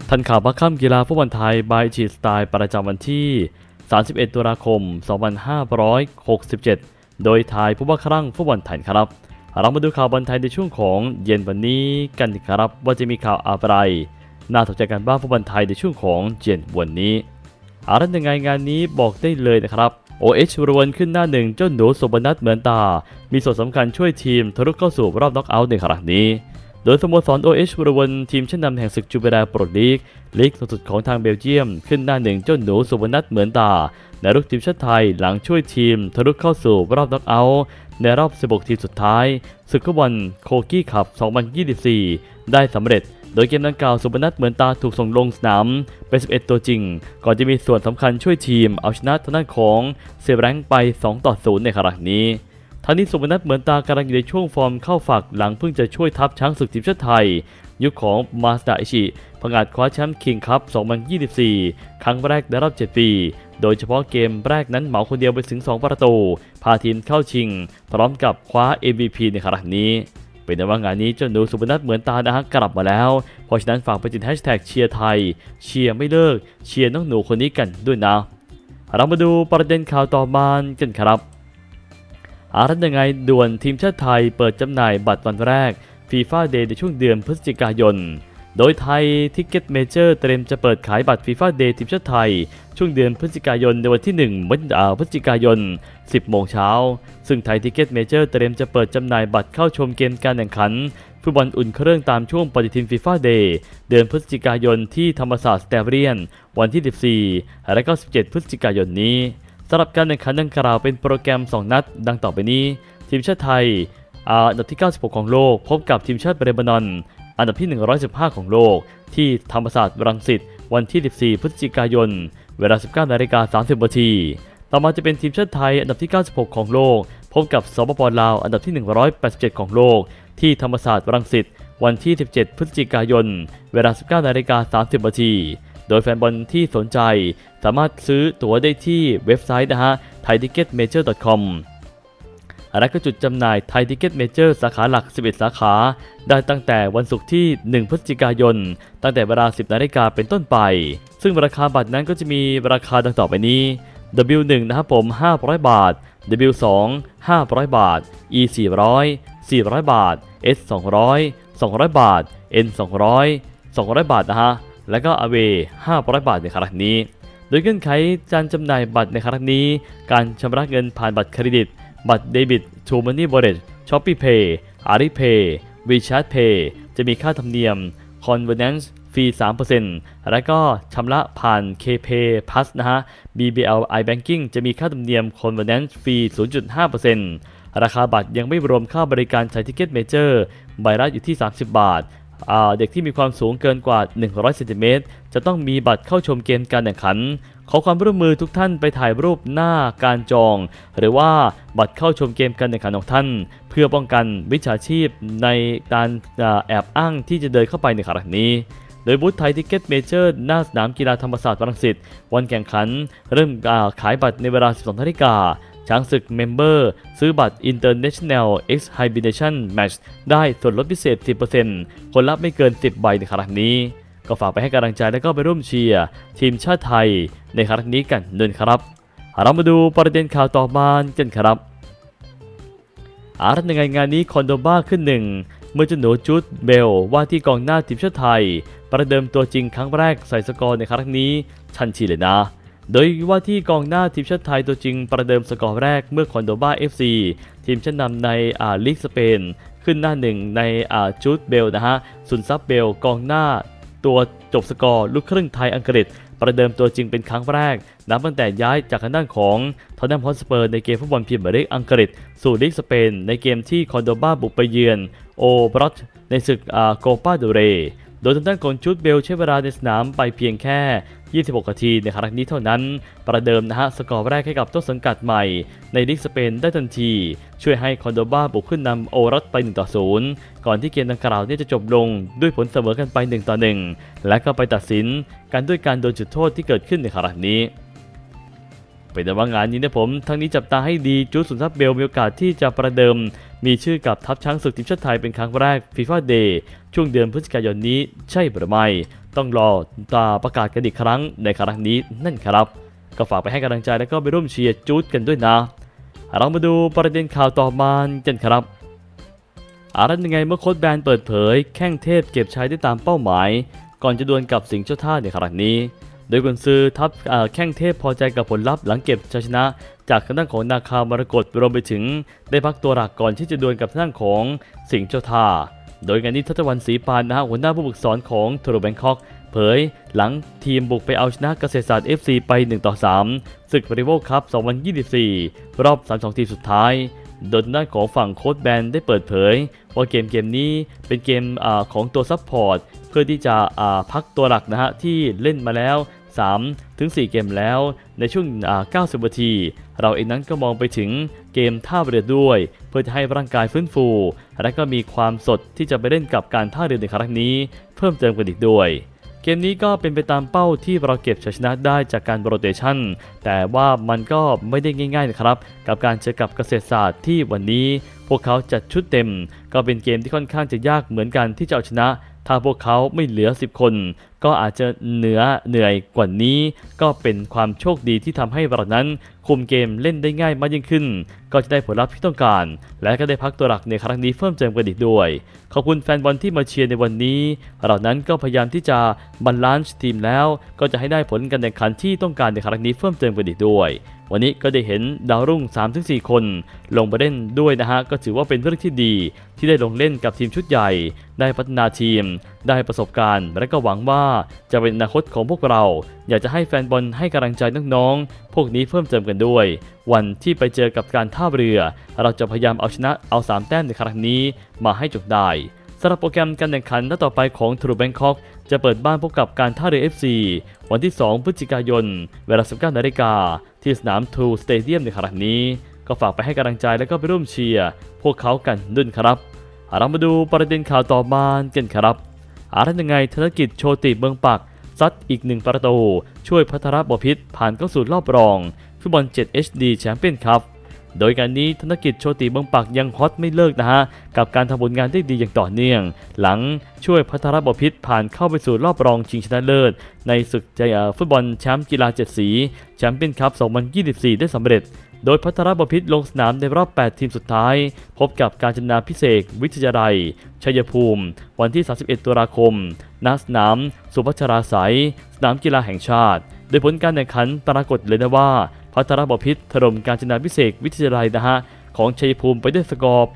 ทันข่าวพักค่ำกีฬาฟุตบอลไทยบายฉีดสไตล์ประจำวันที่ 31 ตุลาคม 2567 โดยทายผู้ว่าครั่งฟุตบอลไทยครับเรามาดูข่าวบอลไทยในช่วงของเย็นวันนี้กันครับว่าจะมีข่าวอะไรน่าสนใจกันบ้างฟุตบอลไทยในช่วงของเย็นวันนี้อะไรยังไงงานนี้บอกได้เลยนะครับOH รวนขึ้นหน้าหนึ่งเจ้าหนูสุบนัทเหมือนตามีส่วนสำคัญช่วยทีมทะลุเข้าสู่รอบน็อกเอาท์ในครั้งนี้โดยสโมสร OH รวนทีมชั้นนำแห่งศึกจูเบราโปรลีกสูงสุดของทางเบลเยียมขึ้นหน้าหนึ่งเจ้าหนูสุบนัทเหมือนตาในรุ่นทีมชาติไทยหลังช่วยทีมทะลุเข้าสู่รอบน็อกเอาท์ในรอบ16ทีมสุดท้ายศึกฟุตบอลโคกี้คัพ 2024 ได้สำเร็จโดยเกมดังกล่าวสุบนัทเหมือนตาถูกส่งลงสนามเป็น11ตัวจริงก่อนจะมีส่วนสำคัญช่วยทีมเอาชนะทางด้านของเซเบรังไป2-0ในครั้งนี้ทั้งนี้สุบนัทเหมือนตากำลังอยู่ในช่วงฟอร์มเข้าฝักหลังเพิ่งจะช่วยทัพช้างศึกทีมชาติไทยยุคของมาสดาอิชิผงาดคว้าแชมป์คิงคัพ 2024 ครั้งแรกในรอบ7 ปีโดยเฉพาะเกมแรกนั้นเหมาคนเดียวไปถึง2ประตูพาทีมเข้าชิงพร้อมกับคว้า MVP ในครั้งนี้เป็นว่างานนี้เจ้าหนูสุบนัทเหมือนตานะฮะกลับมาแล้วเพราะฉะนั้นฝากไปติดแฮชแท็กเชียร์ไทยเชียร์ไม่เลิกเชียร์น้องหนูคนนี้กันด้วยนะเรามาดูประเด็นข่าวต่อมากันครับยังไงด่วนทีมชาติไทยเปิดจำหน่ายบัตรวันแรก FIFA Day ในช่วงเดือนพฤศจิกายนโดยไทยทิกเก็ตเมเจอร์เตรียมจะเปิดขายบัตร FIFA Day ทีมชาติไทยช่วงเดือนพฤศจิกายนในวันที่1 พฤศจิกายน 10 โมงเช้าซึ่งไทยทิกเก็ตเมเจอร์เตรียมจะเปิดจำหน่ายบัตรเข้าชมเกมการแข่งขันฟุตบอลอุ่นเครื่องตามช่วงปฏิทิน FIFA Day เดือนพฤศจิกายนที่ธรรมศาสตร์สเตเดียมวันที่ 14 และก็ 17 พฤศจิกายนนี้สำหรับการแข่งขันดังกล่าวเป็นโปรแกรม2 นัดดังต่อไปนี้ทีมชาติไทยอันดับที่96ของโลกพบกับทีมชาติเลบานอนอันดับที่115ของโลกที่ธรรมศาสตร์รังสิตวันที่ 14 พฤศจิกายนเวลา 19:30 น.ต่อมาจะเป็นทีมชาติไทยอันดับที่96ของโลกพบกับสปป.ลาวอันดับที่187ของโลกที่ธรรมศาสตร์รังสิตวันที่ 17 พฤศจิกายนเวลา 19:30 น.โดยแฟนบอลที่สนใจสามารถซื้อตั๋วได้ที่เว็บไซต์นะฮะ thaiticketmajor.com และก็จุดจำหน่ายไทยทิกเก็ตเมเจอร์สาขาหลัก11สาขาได้ตั้งแต่วันศุกร์ที่1 พฤศจิกายนตั้งแต่เวลา 10 นาฬิกาเป็นต้นไปซึ่งราคาบัตรนั้นก็จะมีราคาดังต่อไปนี้ W1 นะครับผม500 บาท W2 500 บาท E 400 บาท S 200 บาท N 200 บาทนะฮะแล้วก็ Away 500 บาทในครั้งนี้โดยเงื่อนไขการจำหน่ายบัตรในครั้งนี้การชำระเงินผ่านบัตรเครดิตบัตรเดบิต True Money Wallet Shopee Pay Alipay WeChat Pay จะมีค่าธรรมเนียม Convenience ฟรี 3% และก็ชำระผ่าน KPay Plus นะฮะ BBL iBanking จะมีค่าธรรมเนียม Convenience ฟรี 0.5% ราคาบัตรยังไม่รวมค่าบริการใช้ทิกเก็ตเมเจอร์ใบละอยู่ที่30 บาทเด็กที่มีความสูงเกินกว่า100 เซนติเมตรจะต้องมีบัตรเข้าชมเกมการแข่งขันขอความร่วมมือทุกท่านไปถ่ายรูปหน้าการจองหรือว่าบัตรเข้าชมเกมการแข่งขันของท่านเพื่อป้องกันมิจฉาชีพในการแอบอ้างที่จะเดินเข้าไปในครั้งนี้โดยบูธไทยทิกเก็ตเมเจอร์หน้าสนามกีฬาธรรมศาสตร์รังสิตวันแข่งขันเริ่มขายบัตรในเวลา 12 นาฬิกาช้างศึกเมมเบอร์ซื้อบัตร International X Hybridation Match ได้ส่วนลดพิเศษ 10% คนละไม่เกิน10 ใบในครั้งนี้ก็ฝากไปให้กำลังใจและก็ไปร่วมเชียร์ทีมชาติไทยในครั้งนี้กันด้วยครับเรามาดูประเด็นข่าวต่อมากันครับในงานนี้คอนโดบ้าขึ้นหนึ่งเมื่อเจ้าหนูจูดเบลว่าที่กองหน้าทีมชาติไทยประเดิมตัวจริงครั้งแรกใส่สกอร์ในครั้งนี้ชันชีเลยนะโดยว่าที่กองหน้าทีมชาติไทยตัวจริงประเดิมสกอร์แรกเมื่อคอนโดบ้า FC ทีมชั้นนำในลีกสเปนขึ้นหน้าหนึ่งในจูดเบลนะฮะซุนซับเบลกองหน้าตัวจบสกอร์ลูกครึ่งไทยอังกฤษประเดิมตัวจริงเป็นครั้งแรกนับตั้งแต่ย้ายจากทางด้านของท็อตแนมฮอตสเปอร์ในเกมฟุตบอลพรีเมียร์ลีกอังกฤษสู่ลีกสเปนในเกมที่คอนโดบ้าบุกไปเยือนโอบรอตในศึกโกปาเดเรโดยทางด้านของจูดเบลใช้เวลาในสนามไปเพียงแค่26 นาทีในครั้งนี้เท่านั้นประเดิมนะฮะสกอร์แรกให้กับต้นสังกัดใหม่ในลีกสเปนได้ทันทีช่วยให้คอนโดบ้าบุกขึ้นนำโอรัสไป1-0ก่อนที่เกมดังกล่าวนี้จะจบลงด้วยผลเสมอกันไป1-1และก็ไปตัดสินกันด้วยการโดนจุดโทษที่เกิดขึ้นในครั้งนี้เป็นแต่ว่างานนี้นะผมทั้งนี้จับตาให้ดีจูดสุนทรเบลมีโอกาสที่จะประเดิมมีชื่อกับทัพช้างศึกทีมชาติไทยเป็นครั้งแรก FIFA Day ช่วงเดือนพฤศจิกายนนี้ใช่หรือไม่ต้องรอประกาศกันอีกครั้งในครั้งนี้นั่นครับก็ฝากไปให้กำลังใจแล้วก็ไปร่วมเชียร์จูดกันด้วยนะเรามาดูประเด็นข่าวต่อมากันครับอะไรยังไงเมื่อโค้ชแบนเปิดเผยแข้งเทพเก็บชัยได้ตามเป้าหมายก่อนจะดวลกับสิงห์เจ้าท่าในครั้งนี้โดยกุนซือทัพแข้งเทพพอใจกับผลลัพธ์หลังเก็บชัยชนะจากทางด้านของนาคามรกตรวมไปถึงได้พักตัวหลักก่อนที่จะดวลกับทางด้านของสิงห์เจ้าท่าโดยงานนี้ทัศวรรณศรีปานหัวหน้าผู้ฝึกสอนของทูรูแบงคอกเผยหลังทีมบุกไปเอาชนะเกษตรศาสตร์ FC ไป 1-3 ศึกริโวคัพ 2024 รอบ 32 ทีมสุดท้ายโดยด้านของฝั่งโค้ชแบนได้เปิดเผยว่าเกมนี้เป็นเกมของตัวซัพพอร์ตเพื่อที่จะพักตัวหลักนะฮะที่เล่นมาแล้ว 3-4 เกมแล้วในช่วง90 นาทีเราเองนั้นก็มองไปถึงเกมท่าเรือด้วยเพื่อจะให้ร่างกายฟื้นฟูและก็มีความสดที่จะไปเล่นกับการท่าเรือในครั้งนี้เพิ่มเติมกันอีกด้วยเกมนี้ก็เป็นไปตามเป้าที่เราเก็บชัยชนะได้จากการโรเตชันแต่ว่ามันก็ไม่ได้ง่ายๆนะครับกับการเจอกับเกษตรศาสตร์ที่วันนี้พวกเขาจัดชุดเต็มก็เป็นเกมที่ค่อนข้างจะยากเหมือนกันที่จะเอาชนะถ้าพวกเขาไม่เหลือ10 คนก็อาจจะเหนื่อยกว่านี้ก็เป็นความโชคดีที่ทำให้เรานั้นคุมเกมเล่นได้ง่ายมากยิ่งขึ้นก็จะได้ผลลัพธ์ที่ต้องการและก็ได้พักตัวหลักในครั้งนี้เพิ่มเติมกันอีกด้วยขอบคุณแฟนบอลที่มาเชียร์ในวันนี้เรานั้นก็พยายามที่จะบาลานซ์ทีมแล้วก็จะให้ได้ผลการแข่งขันที่ต้องการในครั้งนี้เพิ่มเติมกันอีกด้วยวันนี้ก็ได้เห็นดาวรุ่ง 3-4 คนลงไปเล่นด้วยนะฮะก็ถือว่าเป็นเรื่องที่ดีที่ได้ลงเล่นกับทีมชุดใหญ่ได้พัฒนาทีมได้ประสบการณ์และก็หวังว่าจะเป็นอนาคตของพวกเราอยากจะให้แฟนบอลให้กำลังใจน้องๆพวกนี้เพิ่มเติมกันด้วยวันที่ไปเจอกับการท่าเรือเราจะพยายามเอาชนะเอา3 แต้มในครั้งนี้มาให้จบได้สำหรับโปรแกรมการแข่งขันนัดต่อไปของทูรูแบงคอกจะเปิดบ้านพบกับการท่าเรือ FC วันที่ 2 พฤศจิกายนเวลา 19 นาฬิกาที่สนามทูสเตเดียมในครั้งนี้ก็ฝากไปให้กำลังใจและก็ไปร่วมเชียร์พวกเขากันด้วยครับเรามาดูประเด็นข่าวต่อมากันครับยังไงธนกิจโชติเมืองปักซัดอีก1 ประตูช่วยพัทรบพิตรผ่านเข้าสู่รอบรองฟุตบอล 7 HD แชมเปี้ยนคัพโดยการนี้ธนกิจโชติเมืองปักยังฮอตไม่เลิกนะฮะกับการทำผลงานได้ดีอย่างต่อเนื่องหลังช่วยพัทรบพิตรผ่านเข้าไปสู่รอบรองชิงชนะเลิศในศึกฟุตบอลแชมป์กีฬา7 สีแชมเปี้ยนคัพ 2024 ได้สำเร็จโดยพัทรบพิตรลงสนามในรอบ 8 ทีมสุดท้ายพบกับกาญจนาภิเษกวิทยาลัยชัยภูมิวันที่ 31 ตุลาคมณ สนามสุพัชราไสยสนามกีฬาแห่งชาติโดยผลการแข่งขันปรากฏเลยนะว่าพัทรบพิตรถล่มกาญจนาภิเษกวิทยาลัยนะฮะของชัยภูมิไปด้วยสกอร์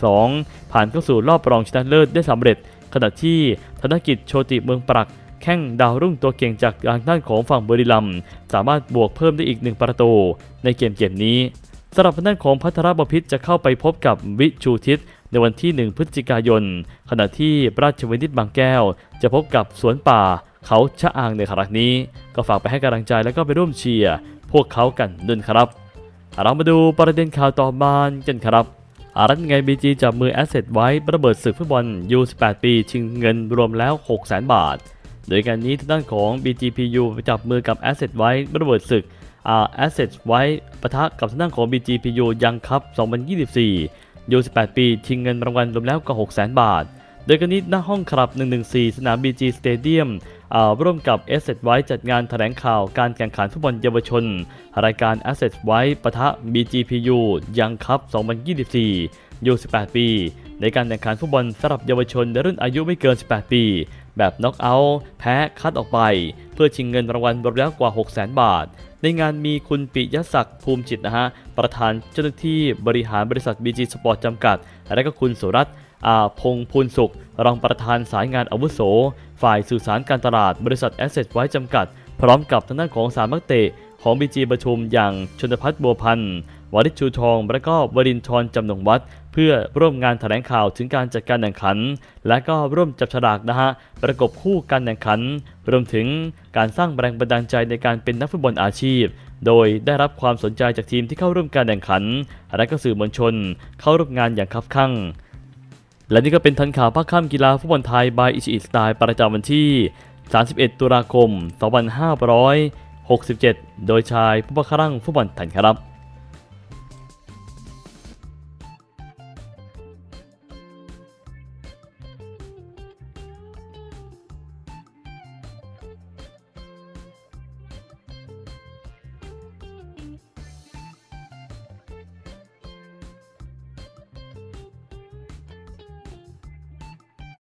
8-2 ผ่านเข้าสู่รอบรองชนะเลิศได้สำเร็จขณะที่ธนกิจโชติเมืองปักแข้งดาวรุ่งตัวเก่งจากทางด้านของฝั่งบุรีรัมย์สามารถบวกเพิ่มได้อีก1 ประตูในเกมนี้สำหรับทางด้านของพัทรบพิตรจะเข้าไปพบกับวิชูทิศในวันที่ 1 พฤศจิกายนขณะที่ราชวินิตบางแก้วจะพบกับสวนป่าเขาชะอางในครั้งนี้ก็ฝากไปให้กำลังใจแล้วก็ไปร่วมเชียร์พวกเขากันด้วยครับเรามาดูประเด็นข่าวต่อมากันครับยังไง BG จับมือแอสเซทไว้ระเบิดศึกฟุตบอล U18 ปีชิงเงินรวมแล้ว 600,000 บาทโดยการนี้ทางด้านของ BGPU จับมือกับ Asset ไว้ระเบิดศึกAsset ไว้ปะทะกับทางด้านของ BGPU ยังคัพ 2024 U18 ปีชิงเงินรางวัลรวมแล้วกว่า 600,000 บาทโดยการนี้หน้าห้องคลับ 114 สนาม BG Stadium ร่วมกับ Asset ไว้จัดงานแถลงข่าวการแข่งขันฟุตบอลเยาวชนรายการ Asset ไว้ปะทะ BGPU ยังคัพ 2024 U18 ปีในการแข่งขันฟุตบอลสำหรับเยาวชนในรุ่นอายุไม่เกิน 18 ปีแบบน็อกเอาท์แพ้คัดออกไปเพื่อชิงเงินรางวัลรวมแล้วกว่า 600,000 บาทในงานมีคุณปิยศักดิ์ภูมิจิตนะฮะประธานเจ้าหน้าที่บริหารบริษัท BG Sport จำกัดและก็คุณสุรัตน์พงษ์พูนสุขรองประธานสายงานอาวุโสฝ่ายสื่อสารการตลาดบริษัท Asset ไว้จำกัดพร้อมกับทางด้านของ3 นักเตะของ BG ประชุมอย่างชนพัฒน์บัวพันธ์วริชชูทองและก็วรินทร์จำนงวัฒน์เพื่อร่วมงานแถลงข่าวถึงการจัดการแข่งขันและก็ร่วมจับฉลากนะฮะประกบคู่การแข่งขันรวมถึงการสร้างแรงบันดาลใจในการเป็นนักฟุตบอลอาชีพโดยได้รับความสนใจจากทีมที่เข้าร่วมการแข่งขันและก็สื่อมวลชนเข้าร่วมงานอย่างคับคั่งและนี่ก็เป็นทันข่าวภาคค่ำกีฬาฟุตบอลไทย by อิชิอิสไตล์ประจำวันที่ 31 ตุลาคม 2567 โดยชายผู้บังคับฟุตบอลไทยครับ